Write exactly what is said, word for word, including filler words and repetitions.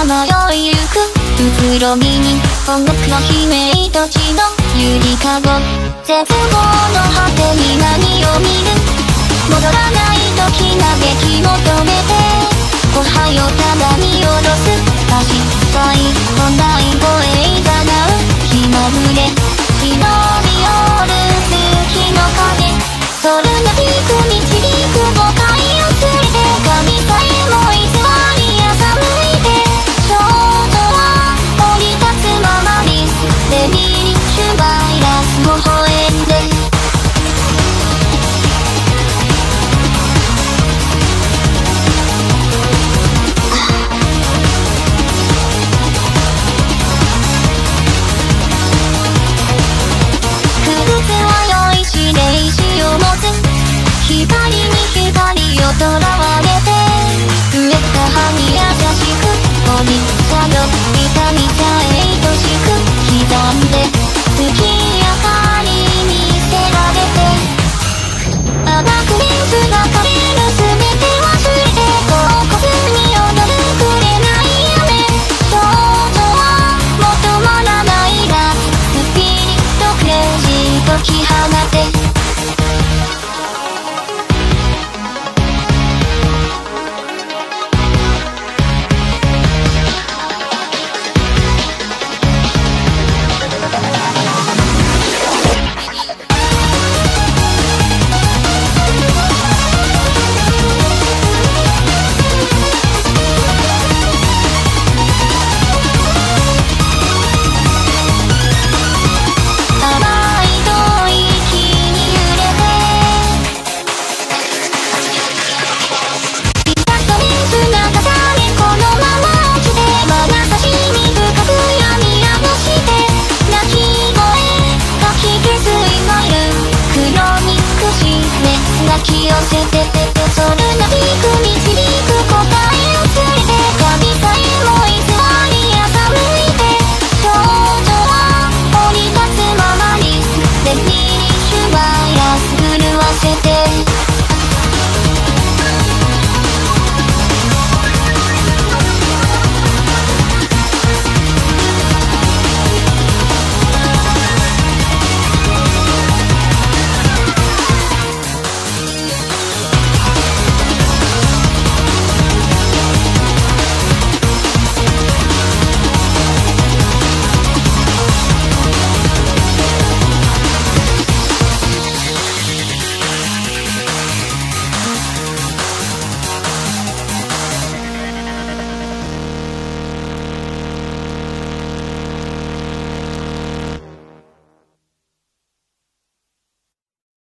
さまよいゆくうつろぎに音楽の悲鳴と血のゆりかご絶望の果てに何を見る戻らない時嘆き求めておはようただ見下ろす足さい本来声いざなう気まぐれ忍び寄る月の影そるなびく導く誤解をついて神さえも偽りや寒いで少女は降り立つままにデビリッシュバイラス微笑んで光に光をとらわれて増えた葉に優しくおみさよ痛みさえ愛しく刻んで月明かりにせられて甘くレンズが枯れる全て忘れてここずに踊るくれない雨少女は求まらないラスピリットクレイジー解き放て泣き寄せてて